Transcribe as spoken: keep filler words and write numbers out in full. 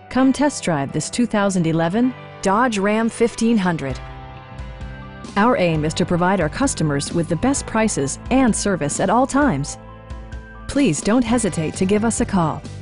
Come test drive this two thousand eleven Dodge Ram fifteen hundred. Our aim is to provide our customers with the best prices and service at all times. Please don't hesitate to give us a call.